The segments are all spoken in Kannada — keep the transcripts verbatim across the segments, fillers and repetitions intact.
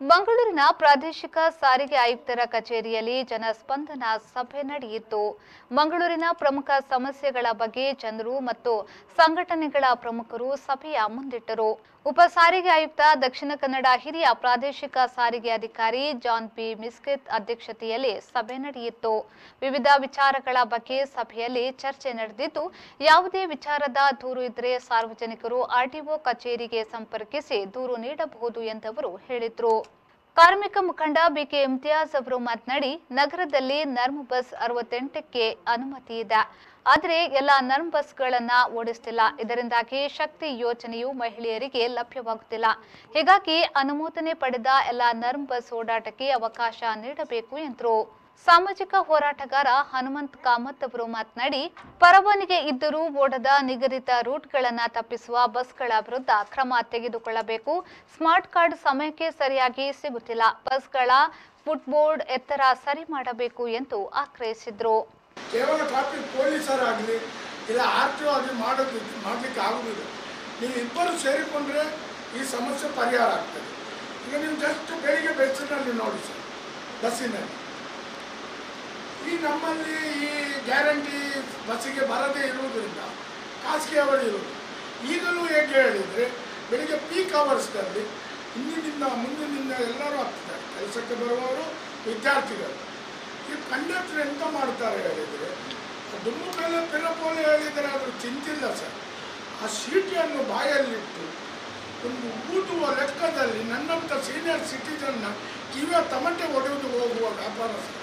ಮಂಗಳೂರಿನ ಪ್ರಾದೇಶಿಕ ಸಾರಿಗೆ ಆಯುಕ್ತರ ಕಚೇರಿಯಲ್ಲಿ ಜನಸ್ಪಂದನ ಸಭೆ ನಡೆಯಿತು. ಮಂಗಳೂರಿನ ಪ್ರಮುಖ ಸಮಸ್ಯೆಗಳ ಬಗ್ಗೆ ಜನರು ಮತ್ತು ಸಂಘಟನೆಗಳ ಪ್ರಮುಖರು ಸಭೆಯ ಮುಂದಿಟ್ಟರು. ಉಪ ಸಾರಿಗೆ ಆಯುಕ್ತ ದಕ್ಷಿಣ ಕನ್ನಡ ಹಿರಿಯ ಪ್ರಾದೇಶಿಕ ಸಾರಿಗೆ ಅಧಿಕಾರಿ ಜಾನ್ ಪಿ ಮಿಸ್ಕಿತ್ ಅಧ್ಯಕ್ಷತೆಯಲ್ಲಿ ಸಭೆ ನಡೆಯಿತು. ವಿವಿಧ ವಿಚಾರಗಳ ಬಗ್ಗೆ ಸಭೆಯಲ್ಲಿ ಚರ್ಚೆ ನಡೆದಿದ್ದು, ಯಾವುದೇ ವಿಚಾರದ ದೂರು ಇದ್ದರೆ ಸಾರ್ವಜನಿಕರು ಆರ್ಟಿಒ ಕಚೇರಿಗೆ ಸಂಪರ್ಕಿಸಿ ದೂರು ನೀಡಬಹುದು ಎಂದವರು ಹೇಳಿದರು. ಕಾರ್ಮಿಕ ಮುಖಂಡ ಬಿಕೆ ಇಮ್ತಿಯಾಜ್ ಅವರು ಮಾತನಾಡಿ, ನಗರದಲ್ಲಿ ನರ್ಮ್ ಬಸ್ ಅರವತ್ತೆಂಟಕ್ಕೆ ಅನುಮತಿ ಇದೆ, ಆದರೆ ಎಲ್ಲ ನರ್ಮ್ ಬಸ್ಗಳನ್ನ ಓಡಿಸ್ತಿಲ್ಲ. ಇದರಿಂದಾಗಿ ಶಕ್ತಿ ಯೋಜನೆಯು ಮಹಿಳೆಯರಿಗೆ ಲಭ್ಯವಾಗುತ್ತಿಲ್ಲ. ಹೀಗಾಗಿ ಅನುಮೋದನೆ ಪಡೆದ ಎಲ್ಲ ನರ್ಮ್ ಬಸ್ ಓಡಾಟಕ್ಕೆ ಅವಕಾಶ ನೀಡಬೇಕು ಎಂದರು. ಸಾಮಾಜಿಕ ಹೋರಾಟಗಾರ ಹನುಮಂತ್ ಕಾಮತ್ ಅವರು ಮಾತನಾಡಿ, ಪರವಾನಗಿ ಇದ್ದರೂ ಓಡದ ನಿಗದಿತ ರೂಟ್ಗಳನ್ನು ತಪ್ಪಿಸುವ ಬಸ್ಗಳ ವಿರುದ್ಧ ಕ್ರಮ ತೆಗೆದುಕೊಳ್ಳಬೇಕು. ಸ್ಮಾರ್ಟ್ ಕಾರ್ಡ್ ಸಮಯಕ್ಕೆ ಸರಿಯಾಗಿ ಸಿಗುತ್ತಿಲ್ಲ. ಬಸ್ಗಳ ಫುಟ್ಬೋರ್ಡ್ ಎತ್ತರ ಸರಿ ಮಾಡಬೇಕು ಎಂದು ಆಗ್ರಹಿಸಿದರು. ಕೇವಲ ಟ್ರಾಫಿಕ್ ಪೊಲೀಸರಾಗಲಿ ಇಲ್ಲ ಆರ್ ಟಿ ಒ ಆಗಲಿ ಮಾಡೋದು ಮಾಡಲಿಕ್ಕೆ ಆಗುವುದಿಲ್ಲ. ನೀವು ಇಬ್ಬರು ಸೇರಿಕೊಂಡ್ರೆ ಈ ಸಮಸ್ಯೆ ಪರಿಹಾರ ಆಗ್ತದೆ. ಈಗ ನೀವು ಜಸ್ಟ್ ಬೆಳಿಗ್ಗೆ ಬಸ್ಸಿನಲ್ಲಿ ನೋಡಿ ಸರ್, ಬಸ್ಸಿನಲ್ಲಿ ಈ ನಮ್ಮಲ್ಲಿ ಈ ಗ್ಯಾರಂಟಿ ಬಸ್ಸಿಗೆ ಬರದೇ ಇರುವುದರಿಂದ ಖಾಸಗಿಯವರು ಇರುವುದು. ಈಗಲೂ ಹೇಗೆ ಹೇಳಿದರೆ ಬೆಳಿಗ್ಗೆ ಪೀಕ್ ಅವರ್ಸ್ನಲ್ಲಿ ಹಿಂದಿನಿಂದ ಮುಂದಿನಿಂದ ಎಲ್ಲರೂ ಆಗ್ತಿದ್ದಾರೆ, ಕೆಲಸಕ್ಕೆ ಬರುವವರು, ವಿದ್ಯಾರ್ಥಿಗಳು. ಈ ಕಂಡಕ್ಟರ್ ಎಂತ ಮಾಡ್ತಾರೆ ಹೇಳಿದರೆ, ದುಮ್ಮುಕಲ್ಲ ಪಿರಪೋಲೆ ಹೇಳಿದರೆ ಅದ್ರ ಚಿಂತಿಲ್ಲ ಸರ್. ಆ ಸೀಟಿಯನ್ನು ಬಾಯಲ್ಲಿಟ್ಟು ಒಂದು ಊಟುವ ಲೆಕ್ಕದಲ್ಲಿ ನನ್ನಂಥ ಸೀನಿಯರ್ ಸಿಟಿಜನ್ನ ಕಿವಿಯ ತಮಟೆ ಒಡೆಯುವುದು ಹೋಗುವ ವ್ಯಾಪಾರ ಸರ್.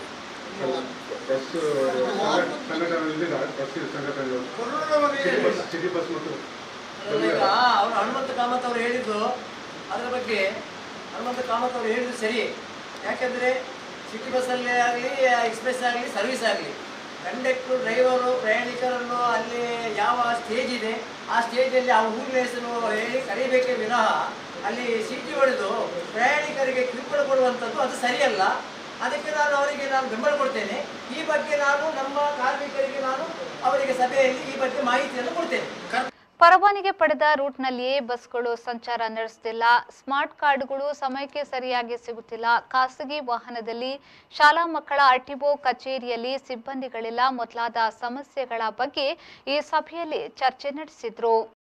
ಅವರು ಹನುಮಂತ ಕಾಮತ್ ಅವರು ಹೇಳಿದ್ದು ಅದರ ಬಗ್ಗೆ ಹನುಮಂತ ಕಾಮತ್ ಅವರು ಹೇಳಿದ್ದು ಸರಿ. ಯಾಕೆಂದರೆ ಸಿಟಿ ಬಸ್ಸಲ್ಲೇ ಆಗಲಿ ಎಕ್ಸ್ಪ್ರೆಸ್ ಆಗಲಿ ಸರ್ವಿಸ್ ಆಗಲಿ ಕಂಡಕ್ಟ್ರು ಡ್ರೈವರು ಪ್ರಯಾಣಿಕರನ್ನು ಅಲ್ಲಿ ಯಾವ ಸ್ಟೇಜ್ ಇದೆ ಆ ಸ್ಟೇಜಲ್ಲಿ ಆ ಊರಿನ ಹೆಸರು ಹೇಳಿ ಕರೀಬೇಕೇ ವಿನಃ ಅಲ್ಲಿ ಸಿಟಿ ಹೊಡೆದು ಪ್ರಯಾಣಿಕರಿಗೆ ಕಿರುಕುಳ ಕೊಡುವಂಥದ್ದು ಅದು ಸರಿಯಲ್ಲ. ಅದಕ್ಕೆ ನಾನು ಅವರಿಗೆ ನಾನು ಬೆಂಬಲ ಕೊಡ್ತೇನೆ. ಈ ಬಗ್ಗೆ ನಾನು ನಮ್ಮ ಕಾರ್ಮಿಕರಿಗೆ ನಾನು ಅವರಿಗೆ ಸಭೆಯಲ್ಲಿ ಈ ಬಗ್ಗೆ ಮಾಹಿತಿಯನ್ನು ಕೊಡ್ತೇನೆ. ಪರವಾನಗಿ ಪಡೆದ ರೂಟ್ನಲ್ಲಿಯೇ ಬಸ್ಗಳು ಸಂಚಾರ ನಡೆಸುತ್ತಿಲ್ಲ. ಸ್ಮಾರ್ಟ್ ಕಾರ್ಡ್ಗಳು ಸಮಯಕ್ಕೆ ಸರಿಯಾಗಿ ಸಿಗುತ್ತಿಲ್ಲ. ಖಾಸಗಿ ವಾಹನದಲ್ಲಿ ಶಾಲಾ ಮಕ್ಕಳ ಆರ್ಟಿಒ ಕಚೇರಿಯಲ್ಲಿ ಸಿಬ್ಬಂದಿಗಳಿಲ್ಲ ಮೊದಲಾದ ಸಮಸ್ಯೆಗಳ ಬಗ್ಗೆ ಈ ಸಭೆಯಲ್ಲಿ ಚರ್ಚೆ ನಡೆಸಿದ್ರು.